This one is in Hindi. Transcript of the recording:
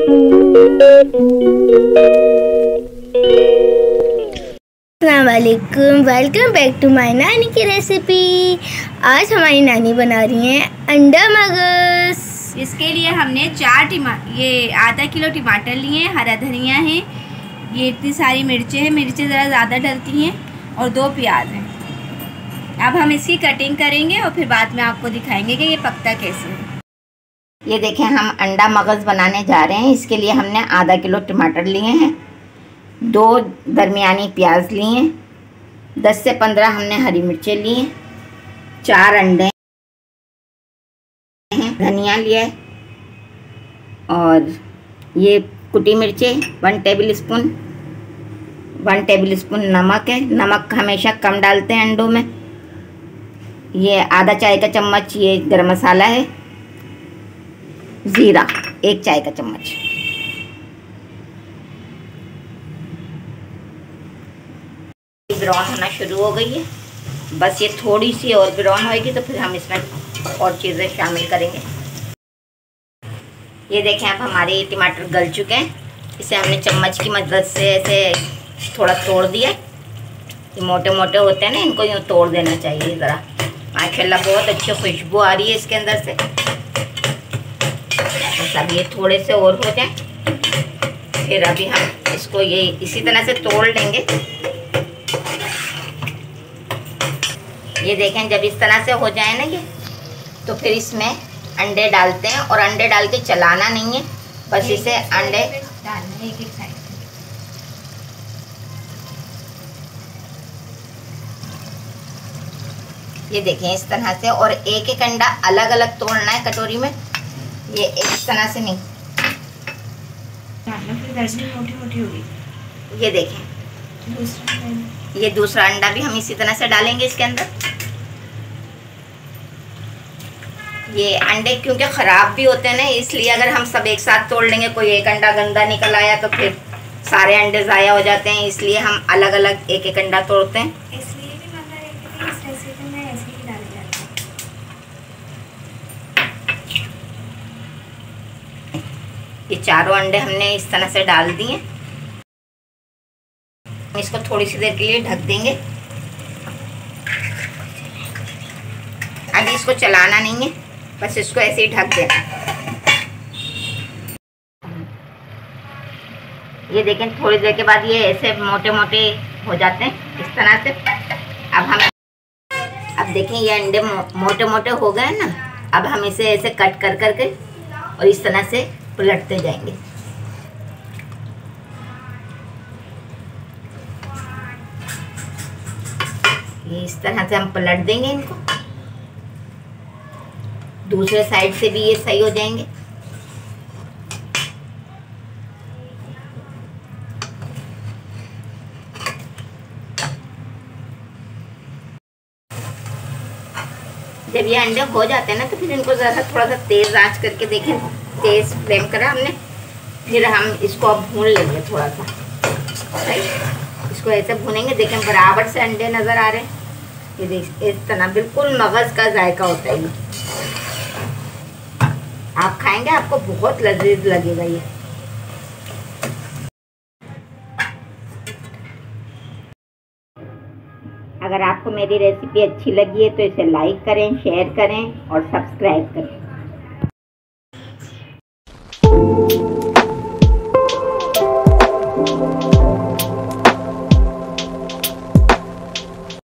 अस्सलामुअलैकुम, वेलकम बैक टू माय नानी की रेसिपी। आज हमारी नानी बना रही हैं अंडा मगज। इसके लिए हमने ये आधा किलो टमाटर लिए हैं, हरा धनिया है, ये इतनी सारी मिर्चें हैं, मिर्चें ज़रा ज़्यादा डलती हैं, और 2 प्याज हैं। अब हम इसकी कटिंग करेंगे और फिर बाद में आपको दिखाएंगे कि ये पकता कैसे है। ये देखें, हम अंडा मगज़ बनाने जा रहे हैं। इसके लिए हमने आधा किलो टमाटर लिए हैं, 2 दरमियानी प्याज लिए हैं, 10 से 15 हमने हरी मिर्चें ली हैं, 4 अंडे हैं, धनिया लिया है, और ये कुटी मिर्चें 1 टेबल स्पून नमक है। नमक हमेशा कम डालते हैं अंडों में। ये आधा चाय का चम्मच ये गरम मसाला है। ज़ीरा 1 चाय का चम्मच। ब्राउन होना शुरू हो गई है, बस ये थोड़ी सी और ब्राउन होएगी तो फिर हम इसमें और चीज़ें शामिल करेंगे। ये देखें, अब हमारे टमाटर गल चुके हैं। इसे हमने चम्मच की मदद से ऐसे थोड़ा तोड़ दिया। ये मोटे मोटे होते हैं ना, इनको यूँ तोड़ देना चाहिए ज़रा। माशाल्लाह बहुत अच्छी खुशबू आ रही है इसके अंदर से। सब ये थोड़े से और हो जाए, फिर अभी हम इसको ये इसी तरह से तोड़ लेंगे। ये देखें, जब इस तरह से हो जाए ना ये, तो फिर इसमें अंडे डालते हैं, और अंडे डाल के चलाना नहीं है, बस इसे अंडे डालने एक साइड। ये देखें इस तरह से, और एक एक अंडा अलग अलग तोड़ना है कटोरी में, ये इस तरह से नहीं। मोटी मोटी होगी। ये देखें, ये दूसरा अंडा भी हम इसी तरह से डालेंगे इसके अंदर। ये अंडे क्योंकि ख़राब भी होते हैं ना, इसलिए अगर हम सब एक साथ तोड़ लेंगे, कोई एक अंडा गंदा निकल आया तो फिर सारे अंडे ज़ाया हो जाते हैं, इसलिए हम अलग अलग एक एक अंडा तोड़ते हैं। इसलिए भी मतलब इस रेसिपी में ऐसे ही डाल जाता है। ये चारों अंडे हमने इस तरह से डाल दिए। इसको थोड़ी सी देर के लिए ढक देंगे। अभी इसको चलाना नहीं है, बस इसको ऐसे ही ढक देना। ये देखें, थोड़ी देर के बाद ये ऐसे मोटे मोटे हो जाते हैं इस तरह से। अब देखें, ये अंडे मोटे मोटे हो गए ना। अब हम इसे ऐसे कट कर करके और इस तरह से पलटते जाएंगे। ये इस तरह से हम पलट देंगे इनको। दूसरे साइड से भी ये सही हो जाएंगे। जब ये अंडे हो जाते हैं ना, तो फिर इनको ज़रा थोड़ा सा तेज़ आंच करके देखें, तेज़ फ्लेम करा हमने। फिर हम इसको अब भून लेंगे थोड़ा सा। इसको ऐसे भूनेंगे। देखें, बराबर से अंडे नज़र आ रहे हैं। ये देख, इस तरह बिल्कुल मगज़ का जायका होता है ये। आप खाएंगे, आपको बहुत लजीज लगेगा ये। अगर आपको मेरी रेसिपी अच्छी लगी है तो इसे लाइक करें, शेयर करें और सब्सक्राइब करें।